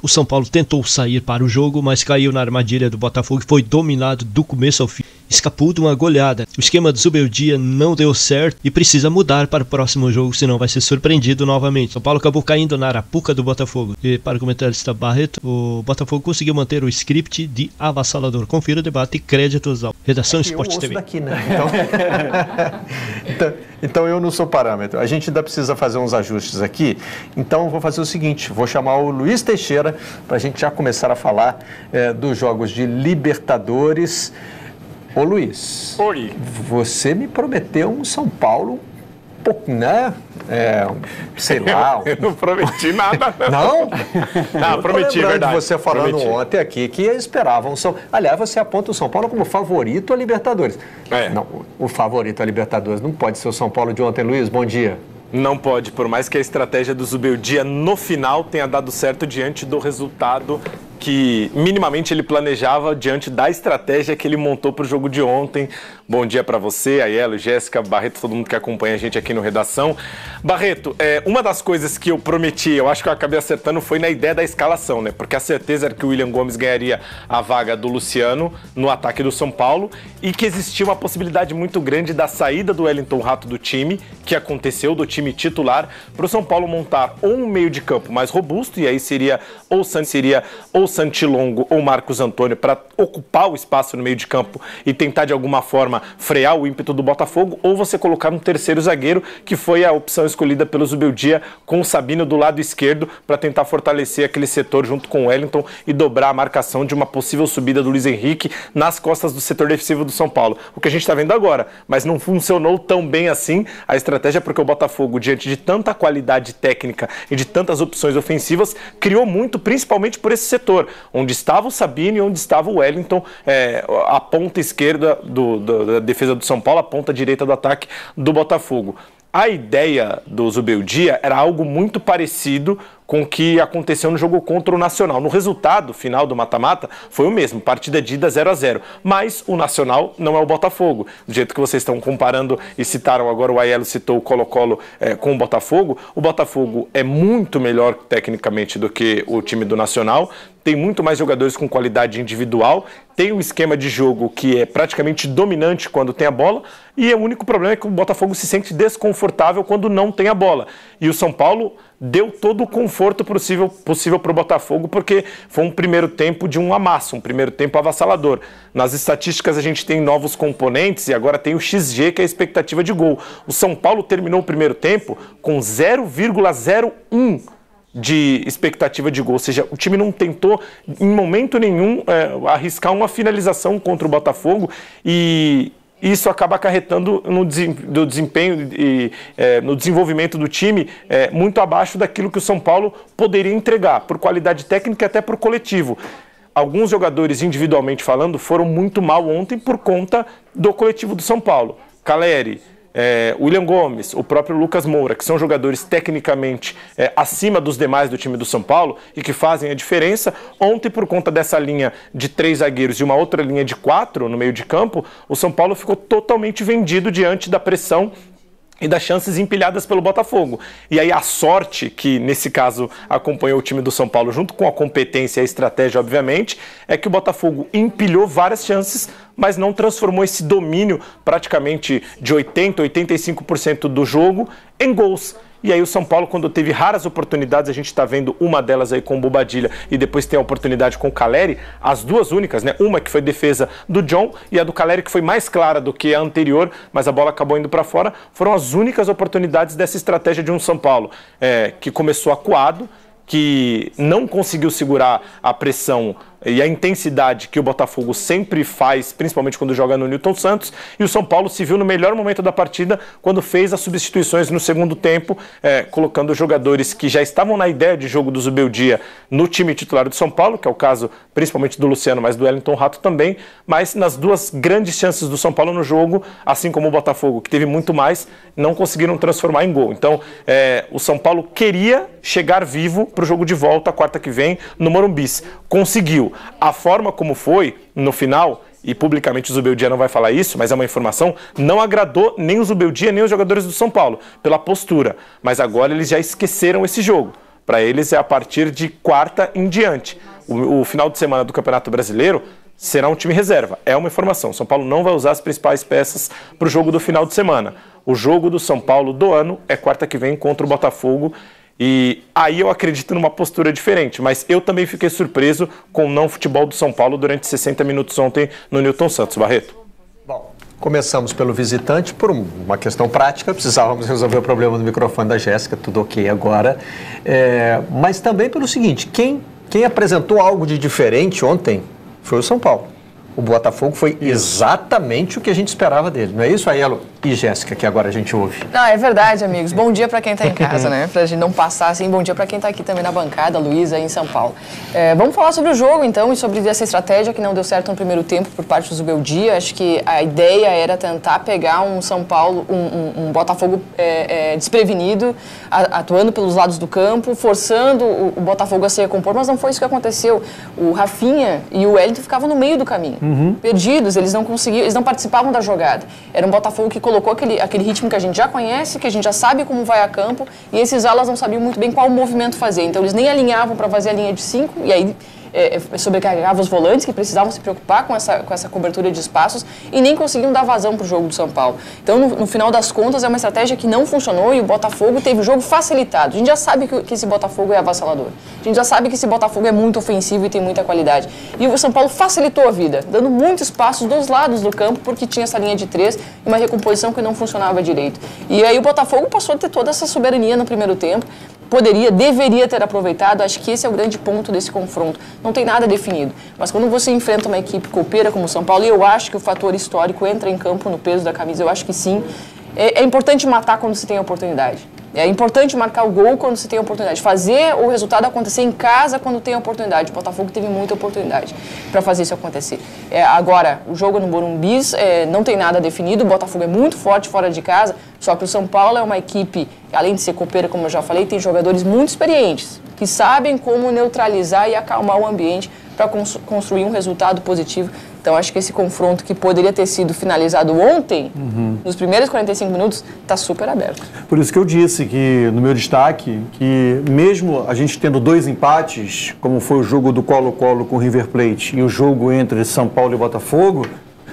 O São Paulo tentou sair para o jogo, mas caiu na armadilha do Botafogo e foi dominado do começo ao fim. Escapou de uma goleada. O esquema do Zubeldia não deu certo e precisa mudar para o próximo jogo, senão vai ser surpreendido novamente. São Paulo acabou caindo na arapuca do Botafogo. E para o comentarista Barreto, o Botafogo conseguiu manter o script de avassalador. Confira o debate e créditos ao Redação Esporte TV. Daqui, né? Então eu não sou parâmetro. A gente ainda precisa fazer uns ajustes aqui. Então eu vou fazer o seguinte, vou chamar o Luiz Teixeira para a gente já começar a falar dos jogos de Libertadores. Ô Luiz, oi. Você me prometeu um São Paulo um pouco, né? Sei lá. Eu não prometi nada. Não? Não, prometi, é verdade. De você falando ontem aqui que esperavam São... Aliás, você aponta o São Paulo como favorito a Libertadores. Não, o favorito a Libertadores não pode ser o São Paulo de ontem, Luiz. Bom dia. Não pode, por mais que a estratégia do Zubeldia no final tenha dado certo diante do resultado que minimamente ele planejava diante da estratégia que ele montou para o jogo de ontem. Bom dia para você, Aiello, Jéssica, Barreto, todo mundo que acompanha a gente aqui no Redação. Barreto, uma das coisas que eu prometi, eu acho que eu acabei acertando, foi na ideia da escalação, né? Porque a certeza era que o William Gomes ganharia a vaga do Luciano no ataque do São Paulo e que existia uma possibilidade muito grande da saída do Wellington Rato do time, que aconteceu, do time titular, para o São Paulo montar ou um meio de campo mais robusto, e aí seria ou Santilongo ou Marcos Antônio para ocupar o espaço no meio de campo e tentar de alguma forma frear o ímpeto do Botafogo, ou você colocar um terceiro zagueiro, que foi a opção escolhida pelo Zubeldia, com o Sabino do lado esquerdo para tentar fortalecer aquele setor junto com o Wellington e dobrar a marcação de uma possível subida do Luiz Henrique nas costas do setor defensivo do São Paulo. O que a gente está vendo agora, mas não funcionou tão bem assim a estratégia, porque o Botafogo, diante de tanta qualidade técnica e de tantas opções ofensivas, criou muito, principalmente por esse setor, onde estava o Sabino e onde estava o Wellington, a ponta esquerda da defesa do São Paulo, a ponta direita do ataque do Botafogo. A ideia do Zubeldia era algo muito parecido com o que aconteceu no jogo contra o Nacional. No resultado final do mata-mata foi o mesmo, partida de ida 0-0. Mas o Nacional não é o Botafogo. Do jeito que vocês estão comparando e citaram agora, o Aiello citou o Colo-Colo com o Botafogo é muito melhor tecnicamente do que o time do Nacional, tem muito mais jogadores com qualidade individual, tem um esquema de jogo que é praticamente dominante quando tem a bola, e o único problema é que o Botafogo se sente desconfortável quando não tem a bola. E o São Paulo deu todo o conforto possível para o Botafogo, porque foi um primeiro tempo de um amasso, um primeiro tempo avassalador. Nas estatísticas a gente tem novos componentes e agora tem o XG, que é a expectativa de gol. O São Paulo terminou o primeiro tempo com 0,01 de expectativa de gol, ou seja, o time não tentou em momento nenhum arriscar uma finalização contra o Botafogo, e isso acaba acarretando no desempenho e no desenvolvimento do time muito abaixo daquilo que o São Paulo poderia entregar, por qualidade técnica e até por coletivo. Alguns jogadores, individualmente falando, foram muito mal ontem por conta do coletivo do São Paulo. Caleri, William Gomes, o próprio Lucas Moura, que são jogadores tecnicamente acima dos demais do time do São Paulo e que fazem a diferença. Ontem, por conta dessa linha de 3 zagueiros e uma outra linha de 4 no meio de campo, o São Paulo ficou totalmente vendido diante da pressão e das chances empilhadas pelo Botafogo. E aí a sorte, que nesse caso acompanhou o time do São Paulo, junto com a competência e a estratégia, obviamente, é que o Botafogo empilhou várias chances, mas não transformou esse domínio praticamente de 80%, 85% do jogo em gols. E aí o São Paulo, quando teve raras oportunidades, a gente está vendo uma delas aí com o Bobadilla e depois tem a oportunidade com o Caleri, as duas únicas, né? Uma que foi defesa do John e a do Caleri, que foi mais clara do que a anterior, mas a bola acabou indo para fora, foram as únicas oportunidades dessa estratégia de um São Paulo que começou acuado, que não conseguiu segurar a pressão e a intensidade que o Botafogo sempre faz, principalmente quando joga no Newton Santos, e o São Paulo se viu no melhor momento da partida quando fez as substituições no segundo tempo, colocando jogadores que já estavam na ideia de jogo do Zubeldia no time titular do São Paulo, que é o caso principalmente do Luciano, mas do Wellington Rato também, mas nas duas grandes chances do São Paulo no jogo, assim como o Botafogo, que teve muito mais, não conseguiram transformar em gol. Então, o São Paulo queria chegar vivo para o jogo de volta, quarta que vem, no Morumbi. Conseguiu. A forma como foi, no final, e publicamente o Zubeldia não vai falar isso, mas é uma informação, não agradou nem o Zubeldia nem os jogadores do São Paulo, pela postura. Mas agora eles já esqueceram esse jogo. Para eles é a partir de quarta em diante. O final de semana do Campeonato Brasileiro será um time reserva. É uma informação. São Paulo não vai usar as principais peças para o jogo do final de semana. O jogo do São Paulo do ano é quarta que vem contra o Botafogo. E aí eu acredito numa postura diferente. Mas eu também fiquei surpreso com o não futebol do São Paulo durante 60 minutos ontem no Newton Santos. Barreto. Bom, começamos pelo visitante por uma questão prática. Precisávamos resolver o problema do microfone da Jéssica. Tudo ok agora. Mas também pelo seguinte, quem apresentou algo de diferente ontem foi o São Paulo. O Botafogo foi exatamente o que a gente esperava dele. Não é isso, Aiello e Jéssica, que agora a gente ouve? Não, é verdade, amigos. Bom dia para quem está em casa, né? Pra gente não passar assim. Bom dia para quem está aqui também na bancada, Luísa, em São Paulo. Vamos falar sobre o jogo, então, e sobre essa estratégia que não deu certo no primeiro tempo por parte do Zubeldia. Acho que a ideia era tentar pegar um São Paulo, um Botafogo desprevenido, atuando pelos lados do campo, forçando o Botafogo a se recompor, mas não foi isso que aconteceu. O Rafinha e o Wellington ficavam no meio do caminho. Perdidos, eles não conseguiam, eles não participavam da jogada. Era um Botafogo que colocou aquele ritmo que a gente já conhece, que a gente já sabe como vai a campo, e esses alas não sabiam muito bem qual movimento fazer. Então eles nem alinhavam para fazer a linha de 5, e aí sobrecarregava os volantes que precisavam se preocupar com essa cobertura de espaços e nem conseguiam dar vazão para o jogo do São Paulo. Então, no final das contas, é uma estratégia que não funcionou e o Botafogo teve o jogo facilitado. A gente já sabe que esse Botafogo é avassalador. A gente já sabe que esse Botafogo é muito ofensivo e tem muita qualidade. E o São Paulo facilitou a vida, dando muitos espaços dos lados do campo, porque tinha essa linha de 3 e uma recomposição que não funcionava direito. E aí o Botafogo passou a ter toda essa soberania no primeiro tempo. Deveria ter aproveitado. Acho que esse é o grande ponto desse confronto. Não tem nada definido. Mas quando você enfrenta uma equipe copeira como o São Paulo, e eu acho que o fator histórico entra em campo no peso da camisa, eu acho que sim, é importante matar quando se tem a oportunidade. É importante marcar o gol quando se tem a oportunidade. Fazer o resultado acontecer em casa quando tem a oportunidade. O Botafogo teve muita oportunidade para fazer isso acontecer. Agora, o jogo no Morumbi não tem nada definido. O Botafogo é muito forte fora de casa. Só que o São Paulo é uma equipe, além de ser copeira, como eu já falei, tem jogadores muito experientes, que sabem como neutralizar e acalmar o ambiente para construir um resultado positivo. Então, acho que esse confronto que poderia ter sido finalizado ontem, nos primeiros 45 minutos, está super aberto. Por isso que eu disse que, no meu destaque, que mesmo a gente tendo 2 empates, como foi o jogo do Colo-Colo com o River Plate e o jogo entre São Paulo e Botafogo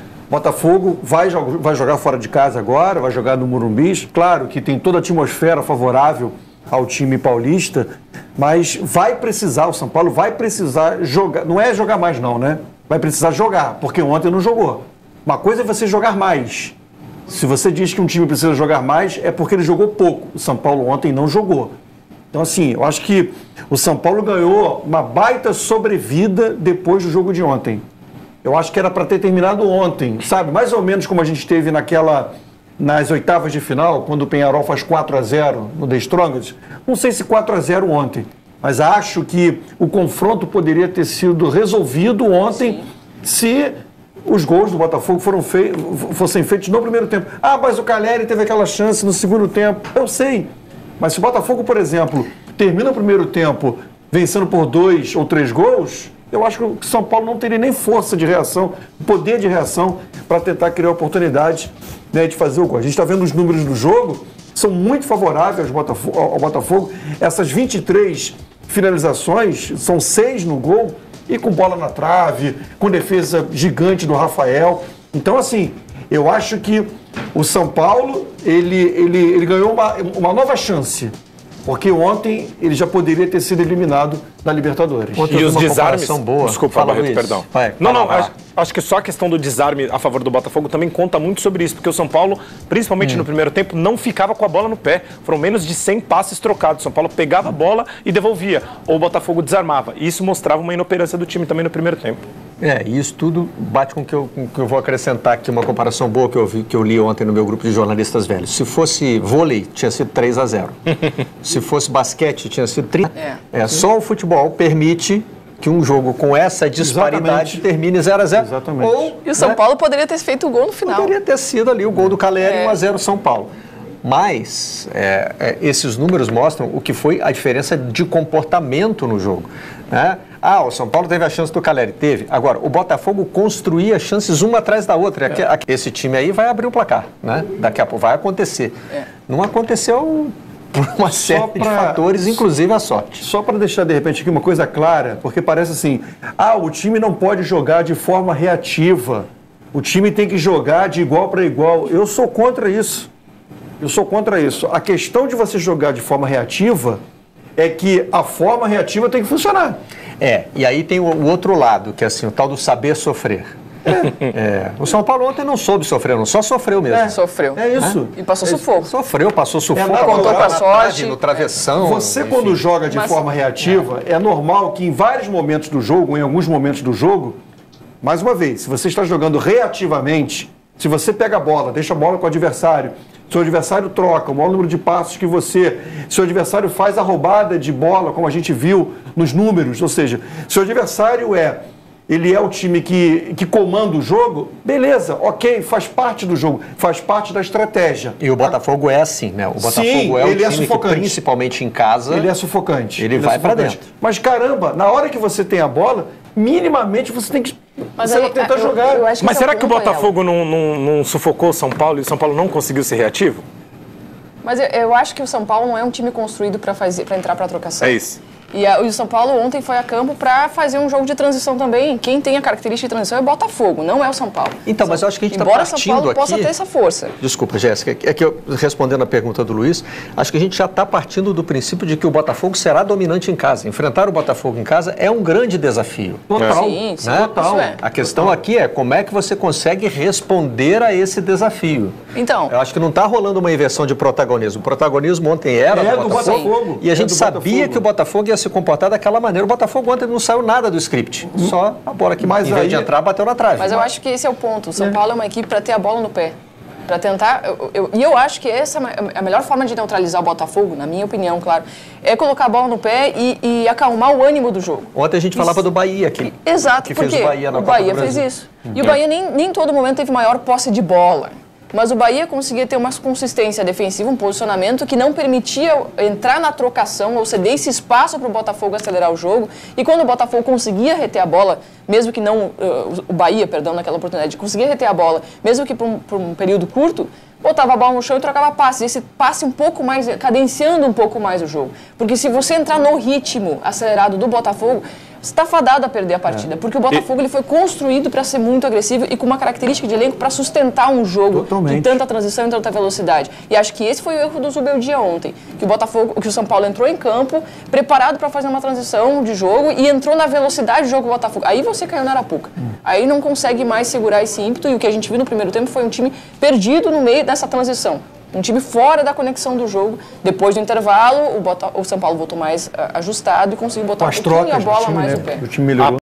vai jogar fora de casa agora, vai jogar no Morumbi. Claro que tem toda a atmosfera favorável ao time paulista, mas o São Paulo vai precisar jogar, não é jogar mais não, né? Vai precisar jogar, porque ontem não jogou. Uma coisa é você jogar mais. Se você diz que um time precisa jogar mais, é porque ele jogou pouco. O São Paulo ontem não jogou. Então, assim, eu acho que o São Paulo ganhou uma baita sobrevida depois do jogo de ontem. Eu acho que era para ter terminado ontem, sabe? Mais ou menos como a gente teve nas oitavas de final, quando o Peñarol faz 4-0 no The Strongest. Não sei se 4-0 ontem, mas acho que o confronto poderia ter sido resolvido ontem. Sim. Se os gols do Botafogo fossem feitos no primeiro tempo. Mas o Caleri teve aquela chance no segundo tempo. Eu sei. Mas se o Botafogo, por exemplo, termina o primeiro tempo vencendo por 2 ou 3 gols, eu acho que o São Paulo não teria nem força de reação, poder de reação para tentar criar oportunidade, né, de fazer o gol. A gente está vendo os números do jogo, são muito favoráveis ao Botafogo. Essas 23 finalizações, são 6 no gol, e com bola na trave, com defesa gigante do Rafael. Então, assim, eu acho que o São Paulo, ele ganhou uma nova chance, porque ontem ele já poderia ter sido eliminado da Libertadores. E os desarmes... boa. Desculpa, Barreto, perdão. Acho que só a questão do desarme a favor do Botafogo também conta muito sobre isso, porque o São Paulo, principalmente no primeiro tempo, não ficava com a bola no pé. Foram menos de 100 passes trocados. O São Paulo pegava a bola e devolvia, ou o Botafogo desarmava. E isso mostrava uma inoperância do time também no primeiro tempo. E isso tudo bate com o que eu vou acrescentar aqui, uma comparação boa que eu li ontem no meu grupo de jornalistas velhos. Se fosse vôlei, tinha sido 3-0. Se fosse basquete, tinha sido 30. Só o futebol permite que um jogo com essa disparidade termine 0-0. Exatamente. E o São Paulo poderia ter feito o gol no final. Poderia ter sido ali o gol do Caleri, 1-0 São Paulo. Mas esses números mostram o que foi a diferença de comportamento no jogo, né? O São Paulo teve a chance do Caleri, teve. Agora, o Botafogo construía chances uma atrás da outra. Esse time aí vai abrir o placar, né? Daqui a pouco vai acontecer. Não aconteceu por uma série de fatores, inclusive a sorte. Só para deixar, de repente, aqui uma coisa clara, porque parece assim, o time não pode jogar de forma reativa, o time tem que jogar de igual para igual. Eu sou contra isso. A questão de você jogar de forma reativa é que a forma reativa tem que funcionar. E aí tem o outro lado, que é assim, o tal do saber sofrer. O São Paulo ontem não soube sofrer, não só sofreu mesmo. Sofreu. É isso. E passou sufoco. Passou sufoco. Contou com a sorte. No travessão. Você, quando joga de forma reativa, é normal que em vários momentos do jogo, em alguns momentos do jogo, mais uma vez, se você está jogando reativamente, se você pega a bola, deixa a bola com o adversário, seu adversário troca o maior número de passos que você, seu adversário faz a roubada de bola, como a gente viu nos números, ou seja, seu adversário ele é o time que comanda o jogo, beleza, ok, faz parte do jogo, faz parte da estratégia. E o Botafogo é assim, né? O Botafogo é um time que, principalmente em casa, ele é sufocante. Ele vai para dentro. Mas caramba, na hora que você tem a bola, minimamente você tem que tentar jogar. Mas será que o Botafogo não sufocou o São Paulo e o São Paulo não conseguiu ser reativo? Mas eu acho que o São Paulo não é um time construído para entrar para a trocação. É isso. E o São Paulo ontem foi a campo para fazer um jogo de transição também. Quem tem a característica de transição é o Botafogo, não é o São Paulo. Então, mas eu acho que a gente está partindo aqui... Embora São Paulo possa ter essa força. Desculpa, Jéssica, é que eu, respondendo a pergunta do Luiz, acho que a gente já está partindo do princípio de que o Botafogo será dominante em casa. Enfrentar o Botafogo em casa é um grande desafio. Total. Sim, né? Total. A questão aqui é como é que você consegue responder a esse desafio. Então... Eu acho que não está rolando uma inversão de protagonismo. O protagonismo ontem era do Botafogo. E a gente sabia que o Botafogo ia se comportar daquela maneira. O Botafogo ontem não saiu nada do script. Só a bola que mais, em vez de entrar, bateu na trave. Mas eu acho que esse é o ponto. O São Paulo é uma equipe para ter a bola no pé. Para tentar... E eu acho que essa é a melhor forma de neutralizar o Botafogo, na minha opinião, claro, é colocar a bola no pé e acalmar o ânimo do jogo. Ontem a gente falava do Bahia, que fez o Bahia na Copa do Brasil. Fez isso. E o Bahia nem em todo momento teve maior posse de bola. Mas o Bahia conseguia ter uma consistência defensiva, um posicionamento que não permitia entrar na trocação ou ceder esse espaço para o Botafogo acelerar o jogo. E quando o Botafogo conseguia reter a bola, mesmo que não... o Bahia, perdão, naquela oportunidade, conseguia reter a bola, mesmo que por um período curto, botava a bola no chão e trocava passes. Esse passe um pouco mais, cadenciando um pouco mais o jogo. Porque se você entrar no ritmo acelerado do Botafogo, você está fadado a perder a partida. Porque o Botafogo ele foi construído para ser muito agressivo e com uma característica de elenco para sustentar um jogo de tanta transição e tanta velocidade. E acho que esse foi o erro do Zubeldia ontem. Que o São Paulo entrou em campo, preparado para fazer uma transição de jogo e entrou na velocidade do jogo do Botafogo. Aí você caiu na arapuca. Aí não consegue mais segurar esse ímpeto e o que a gente viu no primeiro tempo foi um time perdido no meio dessa transição. Um time fora da conexão do jogo. Depois do intervalo, o São Paulo voltou mais ajustado e conseguiu botar um pouquinho a bola mais no pé. O time melhorou.